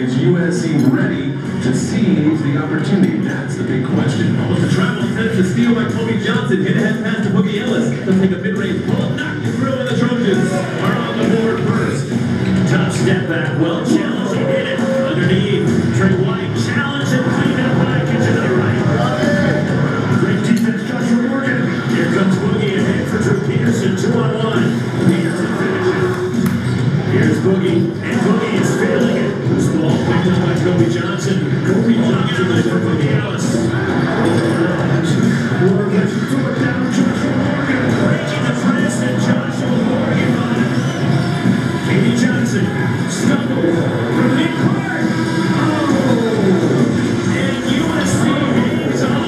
Is USC ready to seize the opportunity? That's the big question. With the travel set to steal by Kobe Johnson, hit ahead pass to Boogie Ellis. They'll take a mid-range pull, knock it through, and the Trojans are on the board first. Tough step back, well challenged, he hit it underneath. Trey White challenged and cleaned up by kitchen to the right. Great defense, Joshua Morgan. Here comes Boogie ahead for Drew Peterson, 2-on-1. Peterson finishes. Here's Boogie, and Boogie is failing it. This ball picked up by Kobe Johnson. Kobe Johnson with for Boogie Ellis. Morgan lets it down, Joshua Morgan. Breaking the press, and Joshua Morgan on it. Katie Johnson stumbles from mid-court. Oh! And USC hangs on.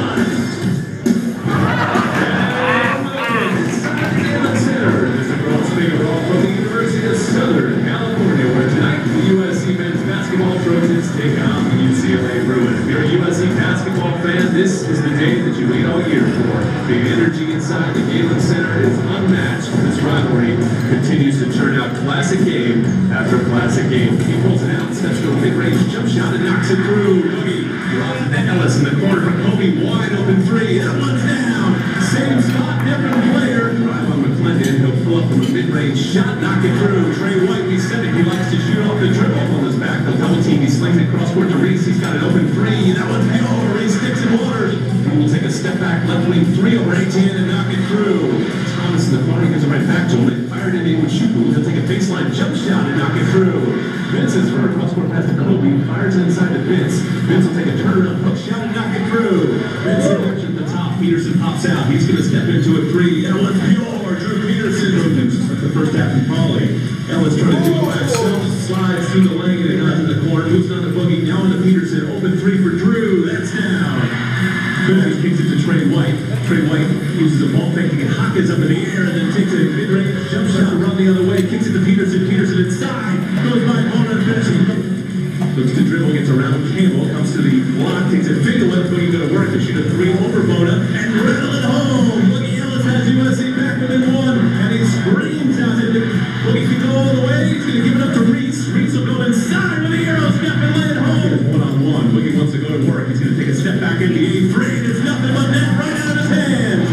Southern California, where tonight the USC men's basketball Trojans take on the UCLA Bruins. If you're a USC basketball fan, this is the day that you wait all year for. The energy inside the Galen Center is unmatched. This rivalry continues to turn out classic game after classic game. He pulls it out, steps to a mid-range jump shot and knocks it through. Boogie draws it to Ellis in the corner for Kobe. Wide open three. That one's down. Same spot, different player. Drive on McClendon. He'll pull up from a mid-range shot, knock it through. Trey White, we said it. He likes to shoot off the dribble on his back. The double team. He slings it cross court to Reese. He's got an open three. That one's over. Reese sticks in water. He will take a step back, left wing three over 18 and knock it through. Thomas in the corner gives it right back to him. It fired in with Shuku. He'll take a baseline jump shot and knock it through. Vince is for a cross court pass to Kobe. Fires inside to Vince. Vince will take a turnaround hook shot and knock it through. Vince at the top. Peterson pops out. He's going to step into a three. That one's pure. Drew Peterson. The first half in volley. Ellis trying to do it by himself. Slides through the lane and guys in the corner. Moves on the Boogie. Now into Peterson. Open three for Drew. That's down. Boogie kicks it to Trey White. Trey White uses a ball fake to get Hawkins up in the air and then takes a mid-range jump shot to run the other way. Kicks it to Peterson. Peterson inside. Goes by Bona and finishes. Looks to dribble, gets around Campbell, comes to the block, takes a big left Boogie to work to shoot a three over Bona and rattle it home. Boogie Ellis has USC back within one, and he screams out at it. Boogie can go all the way. He's going to give it up to Reese. Reese will go inside with the arrow step and lay it home. One-on-one. Boogie wants to go to work. He's going to take a step back into the three, and it's nothing but net right out of his hands.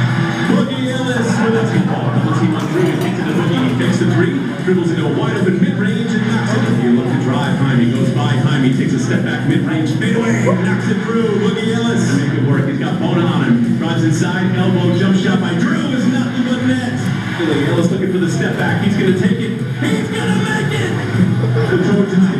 Boogie Ellis with a two-ball. Double team on Drew. He kicks it to Boogie. He fakes the three, dribbles into a wide open mid-range and knocks it. He looks to drive. He goes by Jaime, takes a step back, mid-range, fadeaway, knocks it through. Boogie Ellis to make it work. He's got Bona on him. Drives inside, elbow, jump shot by Drew is nothing but net. Ellis looking for the step back. He's going to take it. He's going to make it. The Trojans